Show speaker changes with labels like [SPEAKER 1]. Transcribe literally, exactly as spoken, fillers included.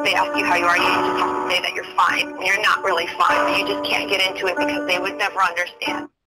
[SPEAKER 1] they ask you how you are, you just have to say that you're fine. You're not really fine, but you just can't get into it because they would never understand.